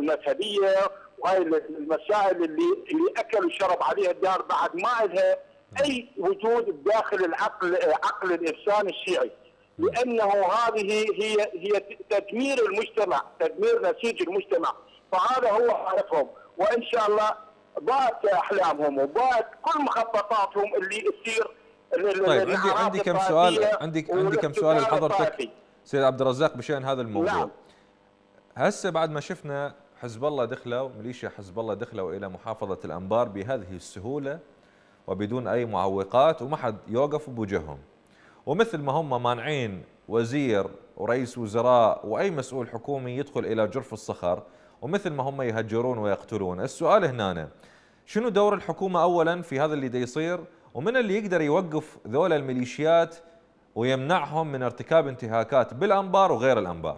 والمذهبية وهي المسائل اللي اللي أكلوا شرب عليها الدار بعد ما لها اي وجود داخل العقل عقل الانسان الشيعي، لانه هذه هي هي تدمير المجتمع، تدمير نسيج المجتمع، فهذا هو هدفهم، وان شاء الله ضاعت احلامهم وضاعت كل مخططاتهم اللي تصير. طيب عندي عندي كم سؤال عندي عندي كم سؤال لحضرتك سيد عبد الرزاق بشان هذا الموضوع. نعم. هسه بعد ما شفنا حزب الله دخلوا ميليشيا حزب الله دخلوا الى محافظه الانبار بهذه السهوله وبدون اي معوقات وما حد يوقف بوجههم، ومثل ما هم مانعين وزير ورئيس وزراء واي مسؤول حكومي يدخل الى جرف الصخر، ومثل ما هم يهجرون ويقتلون. السؤال هنا شنو دور الحكومه اولا في هذا اللي دا يصير، ومن اللي يقدر يوقف ذول الميليشيات ويمنعهم من ارتكاب انتهاكات بالانبار وغير الانبار؟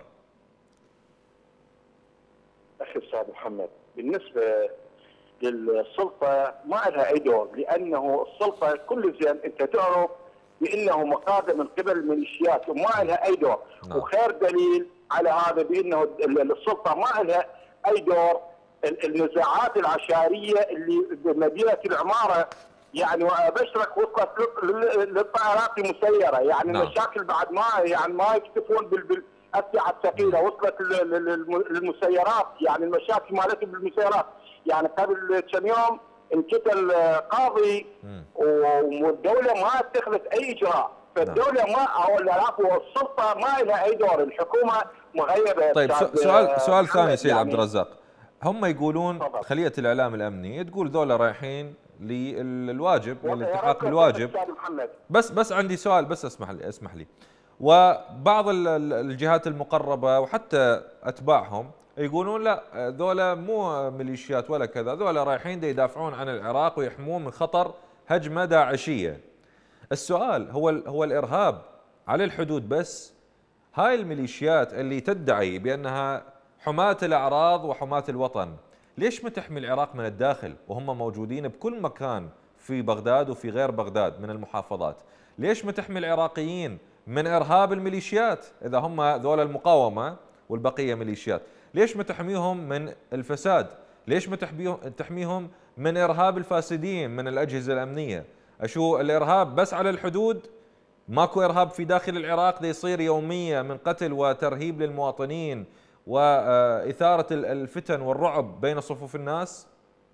اخي استاذ محمد، بالنسبه للسلطه ما لها اي دور، لانه السلطه كل زين انت تعرف بانه مقاده من قبل الميليشيات وما لها اي دور. نعم. وخير دليل على هذا بانه السلطه ما لها اي دور النزاعات العشائريه اللي بمدينه العماره، يعني وابشرك وصلت للطائرات المسيره، يعني نعم. المشاكل بعد ما يعني ما يكتفون بالاسلحه الثقيله، وصلت للمسيرات، يعني المشاكل مالتهم بالمسيرات، يعني قبل كم يوم انقتل قاضي والدوله ما اتخذت اي اجراء، فالدوله ما او العفو السلطه ما لها اي دور، الحكومه مغيبه. طيب سؤال سؤال ثاني سيد يعني عبد الرزاق، هم يقولون طبعا. خليه الاعلام الامني تقول ذولا رايحين للواجب للالتحاق بالواجب، بس بس عندي سؤال بس اسمح لي اسمح لي وبعض الجهات المقربه وحتى اتباعهم يقولون لا ذولا مو ميليشيات ولا كذا، ذولا رايحين دا يدافعون عن العراق ويحمون من خطر هجمه داعشيه. السؤال هو هو الارهاب على الحدود بس؟ هاي الميليشيات اللي تدعي بانها حماة الاعراض وحماة الوطن، ليش ما تحمي العراق من الداخل وهم موجودين بكل مكان في بغداد وفي غير بغداد من المحافظات؟ ليش ما تحمي العراقيين من ارهاب الميليشيات اذا هم ذول المقاومه والبقيه ميليشيات؟ ليش ما تحميهم من الفساد؟ ليش ما تحميهم من ارهاب الفاسدين من الاجهزه الامنيه؟ اشو الارهاب بس على الحدود؟ ماكو ارهاب في داخل العراق دا يصير يوميا من قتل وترهيب للمواطنين واثاره الفتن والرعب بين صفوف الناس؟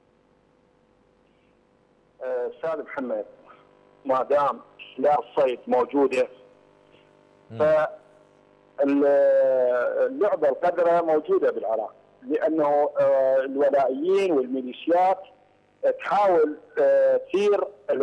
استاذ محمد، ما دام سلاح الصيد موجوده فاللعبه القذره موجوده بالعراق، لانه الولائيين والميليشيات تحاول تثير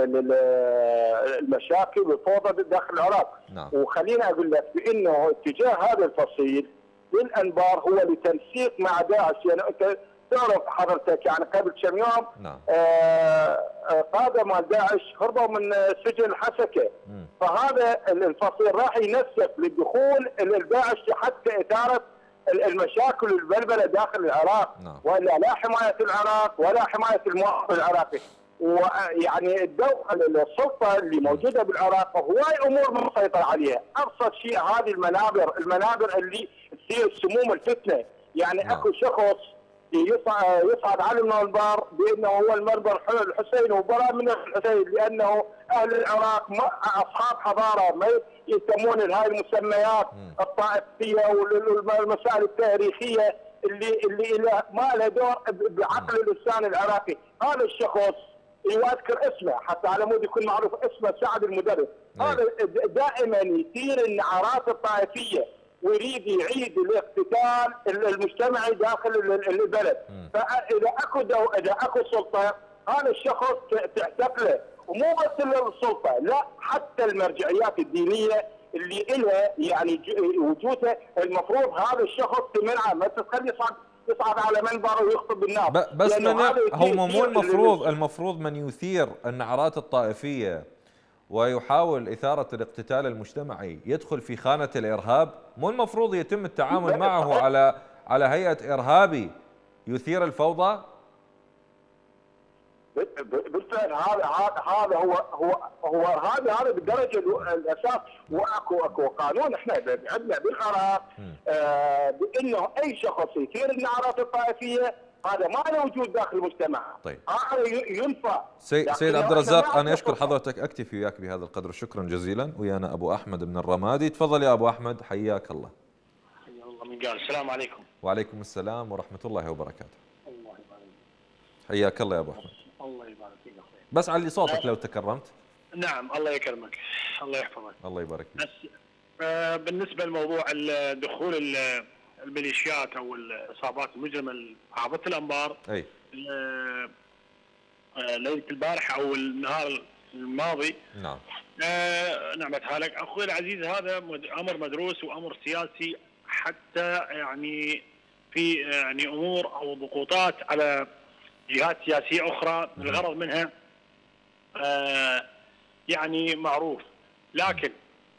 المشاكل والفوضى داخل العراق. نعم. وخليني اقول لك بانه اتجاه هذا الفصيل للانبار هو لتنسيق مع داعش، يعني انت تعرف حضرتك يعني قبل كم يوم نعم. قاده مال داعش هربوا من سجن الحسكه، م. فهذا الفصيل راح ينسق للدخول الداعش حتى اثاره المشاكل والبلبله داخل العراق. نعم. والا لا حمايه العراق ولا حمايه المواطن العراقي. ويعني الدوله السلطه اللي موجوده بالعراق هواي امور ما مسيطر عليها، ابسط شيء هذه المنابر، المنابر اللي تصير سموم الفتنه، يعني نعم. اكو شخص يصعد على المنبر بانه هو المنبر الحسين وبراء من الحسين، لانه اهل العراق اصحاب حضاره ما يهتمون لهذه المسميات الطائفيه والمسائل التاريخيه اللي اللي ما لها دور بعقل الانسان العراقي. هذا الشخص يذكر اسمه حتى على مود يكون معروف اسمه سعد المدرس، هذا دائما يثير النعرات الطائفيه ويريد يعيد الاقتتال المجتمعي داخل البلد. فاذا اكو دو... اذا اكو سلطه هذا الشخص تعتقله، ومو بس السلطه، لا حتى المرجعيات الدينيه اللي لها يعني وجودها المفروض هذا الشخص تمنعه، ما تخلي يصعد يصعد على منبر ويخطب الناس. بس من هم مو المفروض المفروض من يثير النعرات الطائفيه ويحاول إثارة الاقتتال المجتمعي يدخل في خانة الإرهاب؟ مو المفروض يتم التعامل معه على على هيئة إرهابي يثير الفوضى؟ بالفعل هذا هذا هو هو هو هذا هذا بالدرجه الاساس. واكو اكو قانون احنا عندنا بالعراق آه بانه اي شخص يثير النعرات الطائفيه هذا ما له وجود داخل المجتمع. طيب هذا ينفى. سي سيد عبد الرزاق، انا اشكر حضرتك، اكتفي وياك بهذا القدر، شكرا جزيلا. ويانا ابو احمد من الرمادي، تفضل يا ابو احمد، حياك الله. حيا الله من قال. السلام عليكم. وعليكم السلام ورحمه الله وبركاته. الله يبارك. حياك الله يا ابو احمد. الله يبارك فيك اخوي. بس علي صوتك لو تكرمت. نعم الله يكرمك، الله يحفظك. الله يبارك فيك. بس آه بالنسبه لموضوع دخول الميليشيات او العصابات المجرمه لمحافظه الانبار، اي آه ليله البارحه او النهار الماضي، نعم آه نعمتها لك اخوي العزيز، هذا امر مدروس وامر سياسي، حتى يعني في يعني امور او ضغوطات على جهات سياسيه اخرى الغرض منها آه يعني معروف، لكن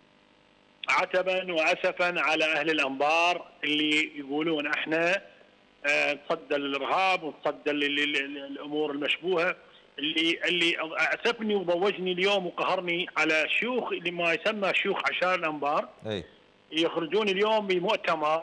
عتبا واسفا على اهل الانبار اللي يقولون احنا آه نصدى للارهاب ونصدى للامور المشبوهه، اللي اللي اسفني وضوجني اليوم وقهرني على شيوخ اللي ما يسمى شيوخ عشائر الانبار، اي يخرجون اليوم بمؤتمر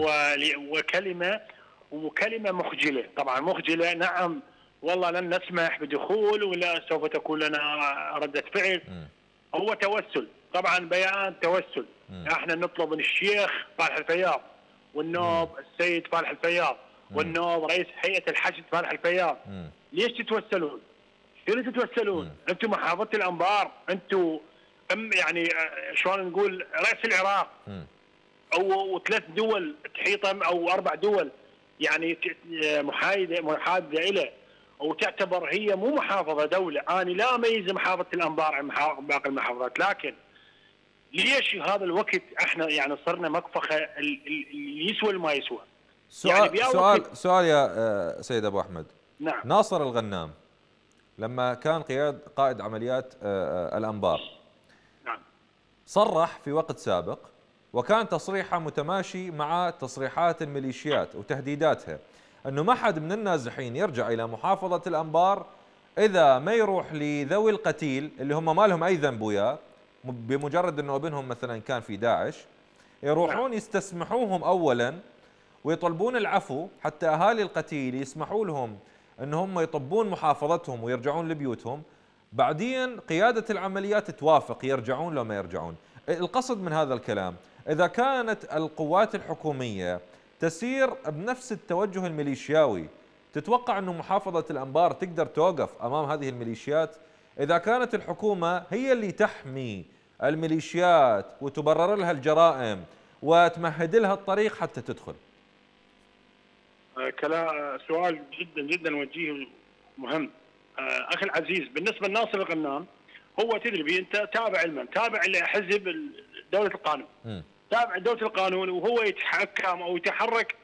وكلمه وكلمه مخجله، طبعا مخجله، نعم والله لن نسمح بدخول ولا سوف تكون لنا رده فعل. م. هو توسل، طبعا بيان توسل. م. احنا نطلب من الشيخ فالح الفياض والنوب م. السيد فالح الفياض م. والنوب رئيس هيئه الحشد فالح الفياض، م. ليش تتوسلون؟ شنو تتوسلون؟ انتم محافظه الانبار، انتم يعني شلون نقول راس العراق، م. او ثلاث دول تحيطهم او اربع دول يعني محايده محاده اليه، وتعتبر هي مو محافظه دوله. انا لا اميز محافظه الانبار عن باقي المحافظات، لكن ليش هذا الوقت احنا يعني صرنا مكفخه اللي يسوى ما يسوى؟ سؤال يعني سؤال سؤال يا سيد ابو احمد. نعم. ناصر الغنام لما كان قياد قائد عمليات الانبار، نعم، صرح في وقت سابق وكان تصريحه متماشي مع تصريحات الميليشيات وتهديداتها، انه ما حد من النازحين يرجع الى محافظه الانبار اذا ما يروح لذوي القتيل اللي هم ما لهم اي ذنب وياه، بمجرد انه ابنهم مثلا كان في داعش، يروحون يستسمحوهم اولا ويطلبون العفو حتى اهالي القتيل يسمحوا لهم ان هم يطبون محافظتهم ويرجعون لبيوتهم، بعدين قياده العمليات توافق يرجعون لو ما يرجعون. القصد من هذا الكلام، اذا كانت القوات الحكوميه تسير بنفس التوجه الميليشياوي، تتوقع أنه محافظة الأنبار تقدر توقف أمام هذه الميليشيات؟ إذا كانت الحكومة هي اللي تحمي الميليشيات وتبرر لها الجرائم وتمهد لها الطريق حتى تدخل. كلام سؤال جدا جدا وجيه مهم. أخي العزيز، بالنسبة لناصر الغنام، هو تدري انت تابع لمن؟ تابع لحزب دولة القانون. م. تابع دولة القانون، وهو يتحكم او يتحرك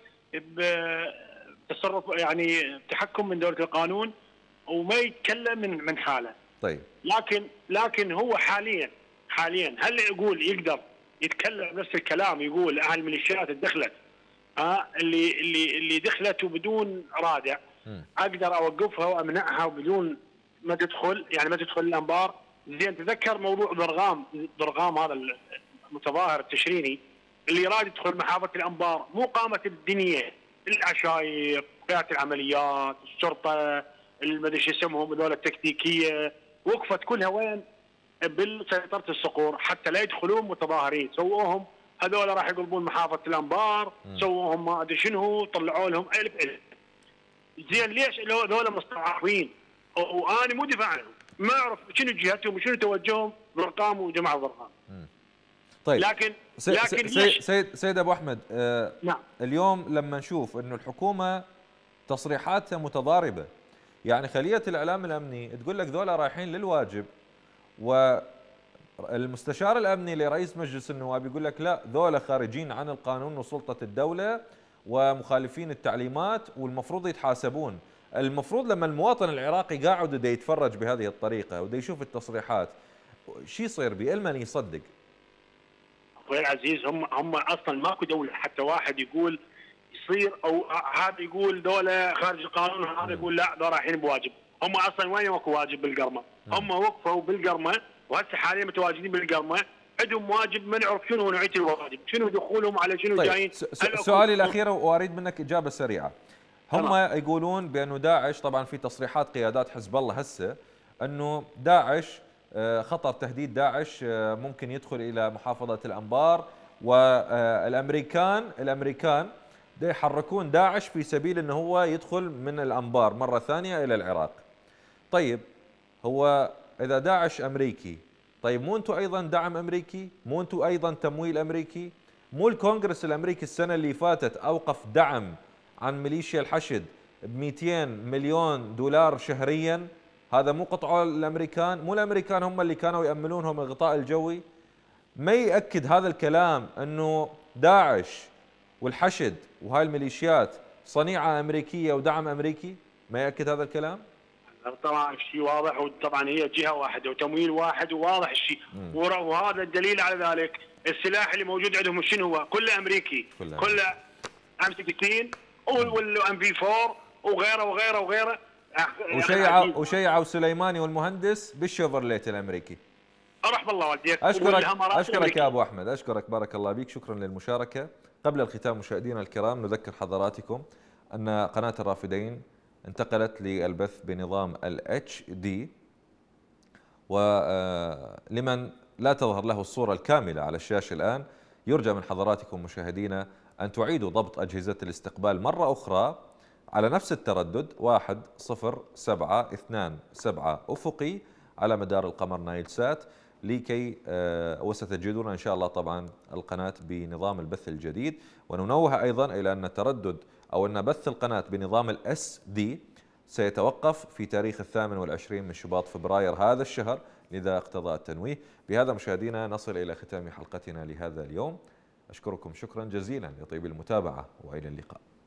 بتصرف يعني تحكم من دولة القانون وما يتكلم من من حاله. طيب. لكن لكن هو حاليا حاليا هل يقول يقدر يتكلم نفس الكلام، يقول اهل الميليشيات دخلت ها اللي اللي اللي دخلت وبدون رادع م. اقدر اوقفها وامنعها وبدون ما تدخل، يعني ما تدخل الانبار؟ زين تذكر موضوع ضرغام، ضرغام هذا المتظاهر التشريني اللي راد يدخل محافظه الانبار، مو قامت الدنيا العشاير، قياده العمليات، الشرطه، المدري شو اسمهم هذول التكتيكيه، وقفت كلها وين؟ بالسيطره الصقور حتى لا يدخلون متظاهرين، سووهم هذول راح يقلبون محافظه الانبار، سووهم ما ادري شنو، طلعوا لهم الف الف. زين ليش هذول مستضعفين؟ وانا مو دفاع عنهم، ما اعرف شنو جهتهم وشنو توجههم ضرغام وجماعه ضرغام. طيب لكن سي لكن سي سيد سيد ابو احمد، آه نعم، اليوم لما نشوف انه الحكومه تصريحاتها متضاربه، يعني خليه الاعلام الامني تقول لك ذولا رايحين للواجب، والمستشار الامني لرئيس مجلس النواب يقول لك لا ذولا خارجين عن القانون وسلطه الدوله ومخالفين التعليمات والمفروض يتحاسبون. المفروض لما المواطن العراقي قاعد ودا يتفرج بهذه الطريقه ودا يشوف التصريحات، شو يصير بيه؟ المن يصدق؟ اخوي العزيز، هم هم اصلا ماكو دوله حتى واحد يقول يصير، او هذا يقول دوله خارج القانون وهذا يقول لا ذول رايحين بواجب. هم اصلا وين ماكو واجب بالقرمه؟ هم وقفوا بالقرمه وهسه حاليا متواجدين بالقرمه، عندهم واجب ما نعرف شنو نوعيه الواجب، شنو دخولهم على شنو طيب. جايين. سؤالي الاخير واريد منك اجابه سريعه. هم يقولون بأنه داعش، طبعا في تصريحات قيادات حزب الله هسه أنه داعش خطر تهديد داعش ممكن يدخل إلى محافظة الأنبار، والأمريكان الأمريكان دا يحركون داعش في سبيل أنه هو يدخل من الأنبار مرة ثانية إلى العراق. طيب هو إذا داعش أمريكي، طيب مو أنتم أيضا دعم أمريكي؟ مو أنتم أيضا تمويل أمريكي؟ مو الكونغرس الأمريكي السنة اللي فاتت أوقف دعم عن ميليشيا الحشد ب مئتين مليون دولار شهريا؟ هذا مو قطعوا الأمريكان؟ مو الأمريكان هم اللي كانوا يأملونهم الغطاء الجوي؟ ما يأكد هذا الكلام أنه داعش والحشد وهاي الميليشيات صنيعة أمريكية ودعم أمريكي؟ ما يأكد هذا الكلام؟ طبعا الشيء واضح، وطبعا هي جهة واحدة وتمويل واحد وواضح الشيء، وهذا الدليل على ذلك السلاح اللي موجود عندهم شنو هو؟ كله أمريكي، كله إم ستة عشر والام بي أربعة وغيره وغيره وغيره. وشيعوا وشيعوا سليماني والمهندس بالشيفرليت الامريكي. رحم الله والديك. اشكرك اشكرك يا ابو احمد، اشكرك بارك الله بك، شكرا للمشاركه. قبل الختام مشاهدينا الكرام نذكر حضراتكم ان قناه الرافدين انتقلت للبث بنظام الاتش دي، ولمن لا تظهر له الصوره الكامله على الشاشه الان يرجى من حضراتكم مشاهدينا أن تعيدوا ضبط أجهزة الاستقبال مرة أخرى على نفس التردد واحد صفر سبعة اثنان سبعة أفقي على مدار القمر نايل سات، لكي وستجدون إن شاء الله طبعا القناة بنظام البث الجديد. وننوه أيضا إلى أن التردد أو أن بث القناة بنظام الأس دي سيتوقف في تاريخ الثامن والعشرين من شباط فبراير هذا الشهر، لذا اقتضى التنويه. بهذا مشاهدينا نصل إلى ختام حلقتنا لهذا اليوم. أشكركم شكرا جزيلا لطيب المتابعة وإلى اللقاء.